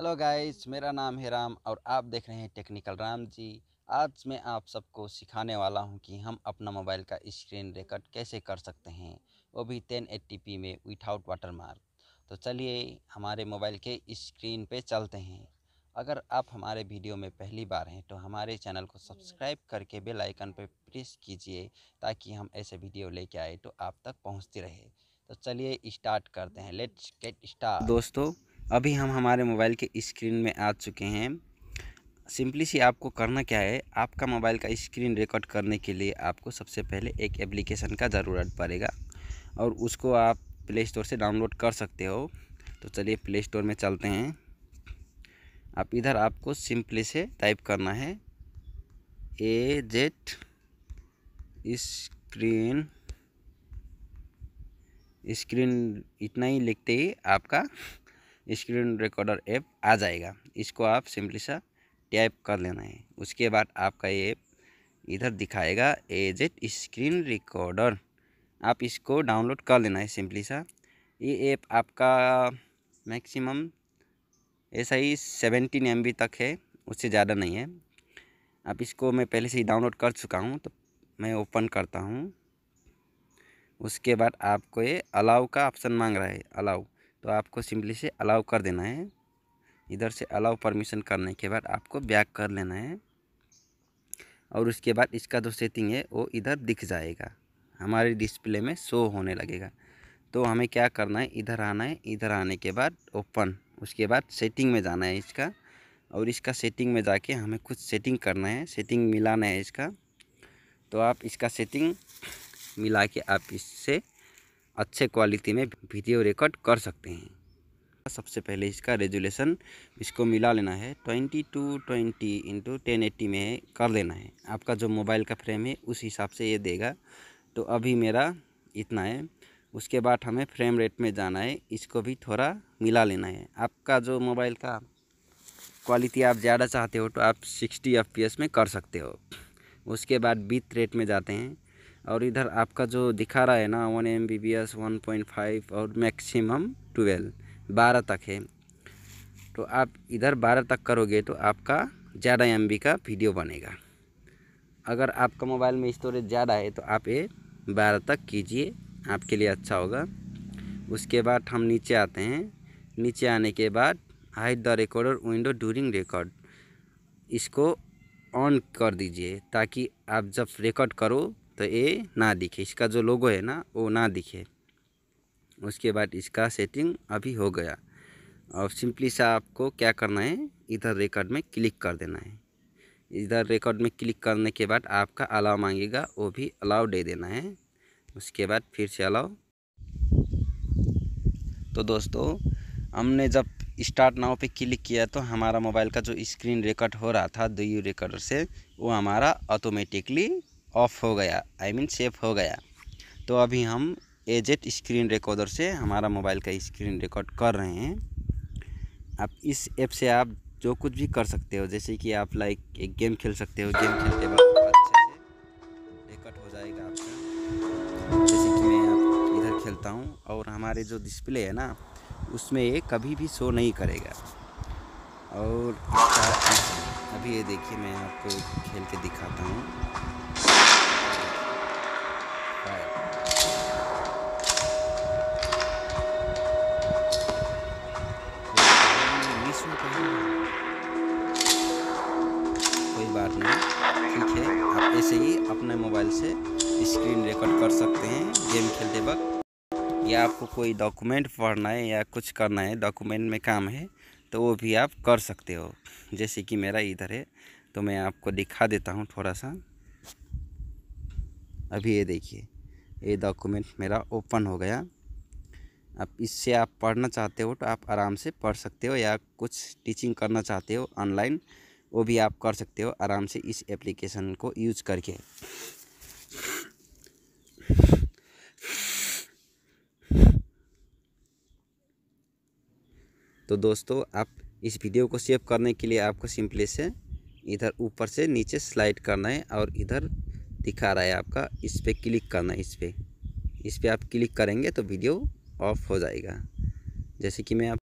Hello guys, मेरा नाम है राम और आप देख रहे हैं टेक्निकल राम जी। आज मैं आप सबको सिखाने वाला हूं कि हम अपना मोबाइल का स्क्रीन रिकॉर्ड कैसे कर सकते हैं, वो भी 1080p में विथआउट वाटरमार्क। तो चलिए हमारे मोबाइल के स्क्रीन पे चलते हैं। अगर आप हमारे वीडियो में पहली बार हैं तो हमारे चैनल को सब्सक्राइब करके बेल आइकन पर प्रेस कीजिए ताकि हम ऐसे वीडियो लेके आए तो आप तक पहुँचती रहे। तो चलिए स्टार्ट करते हैं। Let's get start. दोस्तों, अभी हम हमारे मोबाइल के स्क्रीन में आ चुके हैं। सिंपली सी आपको करना क्या है, आपका मोबाइल का स्क्रीन रिकॉर्ड करने के लिए आपको सबसे पहले एक एप्लीकेशन का ज़रूरत पड़ेगा और उसको आप प्ले स्टोर से डाउनलोड कर सकते हो। तो चलिए प्ले स्टोर में चलते हैं। आप इधर आपको सिंपली से टाइप करना है AZ स्क्रीन इतना ही लिखते ही आपका स्क्रीन रिकॉर्डर ऐप आ जाएगा। इसको आप सिंपली सा टैप कर लेना है। उसके बाद आपका ये ऐप इधर दिखाएगा AZ स्क्रीन रिकॉर्डर। आप इसको डाउनलोड कर लेना है सिंपली सा। ये ऐप आपका मैक्सिमम ऐसा ही 17 MB तक है, उससे ज़्यादा नहीं है। आप इसको मैं पहले से ही डाउनलोड कर चुका हूँ, तो मैं ओपन करता हूँ। उसके बाद आपको ये अलाउ का ऑप्शन मांग रहा है, अलाउ, तो आपको सिंपली से अलाउ कर देना है। इधर से अलाउ परमिशन करने के बाद आपको बैक कर लेना है और उसके बाद इसका जो सेटिंग है वो इधर दिख जाएगा, हमारे डिस्प्ले में शो होने लगेगा। तो हमें क्या करना है, इधर आना है, इधर आने के बाद ओपन, उसके बाद सेटिंग में जाना है इसका, और इसका सेटिंग में जाके हमें कुछ सेटिंग करना है, सेटिंग मिलाना है इसका। तो आप इसका सेटिंग मिला के आप इससे अच्छे क्वालिटी में वीडियो रिकॉर्ड कर सकते हैं। सबसे पहले इसका रेजुलेशन इसको मिला लेना है, 2220x1080 में कर लेना है। आपका जो मोबाइल का फ्रेम है उस हिसाब से ये देगा। तो अभी मेरा इतना है। उसके बाद हमें फ्रेम रेट में जाना है, इसको भी थोड़ा मिला लेना है। आपका जो मोबाइल का क्वालिटी आप ज़्यादा चाहते हो तो आप 60 FPS में कर सकते हो। उसके बाद बिट रेट में जाते हैं और इधर आपका जो दिखा रहा है ना 1 MBPS 1.5 और मैक्सिमम 12 तक है। तो आप इधर 12 तक करोगे तो आपका ज़्यादा MB का वीडियो बनेगा। अगर आपका मोबाइल में स्टोरेज ज़्यादा है तो आप ये 12 तक कीजिए, आपके लिए अच्छा होगा। उसके बाद हम नीचे आते हैं। नीचे आने के बाद hide the recorder window during record, इसको ऑन कर दीजिए ताकि आप जब रिकॉर्ड करो तो ये ना दिखे, इसका जो लोगो है ना वो ना दिखे। उसके बाद इसका सेटिंग अभी हो गया और सिंपली सा आपको क्या करना है, इधर रिकॉर्ड में क्लिक कर देना है। इधर रिकॉर्ड में क्लिक करने के बाद आपका अलाउ मांगेगा, वो भी अलाउ दे देना है। उसके बाद फिर से अलाउ। तो दोस्तों, हमने जब स्टार्ट नाउ पे क्लिक किया तो हमारा मोबाइल का जो स्क्रीन रिकॉर्ड हो रहा था DU रिकॉर्डर से, वो हमारा ऑटोमेटिकली ऑफ हो गया, आई मीन सेफ हो गया। तो अभी हम AZ स्क्रीन रिकॉर्डर से हमारा मोबाइल का स्क्रीन रिकॉर्ड कर रहे हैं। आप इस ऐप से आप जो कुछ भी कर सकते हो, जैसे कि आप लाइक एक गेम खेल सकते हो, गेम खेलते वक्त अच्छे से रिकॉर्ड हो जाएगा आपका। जैसे कि मैं आप इधर खेलता हूँ और हमारे जो डिस्प्ले है ना उसमें ये कभी भी शो नहीं करेगा। और अभी ये देखिए, मैं आपको खेल के दिखाता हूँ। कोई बात नहीं, ठीक है। आप ऐसे ही अपने मोबाइल से स्क्रीन रिकॉर्ड कर सकते हैं गेम खेलते वक्त, या आपको कोई डॉक्यूमेंट पढ़ना है या कुछ करना है, डॉक्यूमेंट में काम है, तो वो भी आप कर सकते हो। जैसे कि मेरा इधर है तो मैं आपको दिखा देता हूँ थोड़ा सा। अभी ये देखिए, ये डॉक्यूमेंट मेरा ओपन हो गया। अब इससे आप पढ़ना चाहते हो तो आप आराम से पढ़ सकते हो, या कुछ टीचिंग करना चाहते हो ऑनलाइन, वो भी आप कर सकते हो आराम से इस एप्लीकेशन को यूज करके। तो दोस्तों, आप इस वीडियो को सेव करने के लिए आपको सिंपली से इधर ऊपर से नीचे स्लाइड करना है और इधर दिखा रहा है आपका, इस पर क्लिक करना है। इस पर आप क्लिक करेंगे तो वीडियो ऑफ हो जाएगा। जैसे कि मैं